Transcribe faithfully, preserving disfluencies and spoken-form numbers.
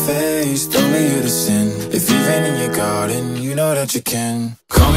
face, told me you're the sin. If you've been in your garden, you know that you can. Call me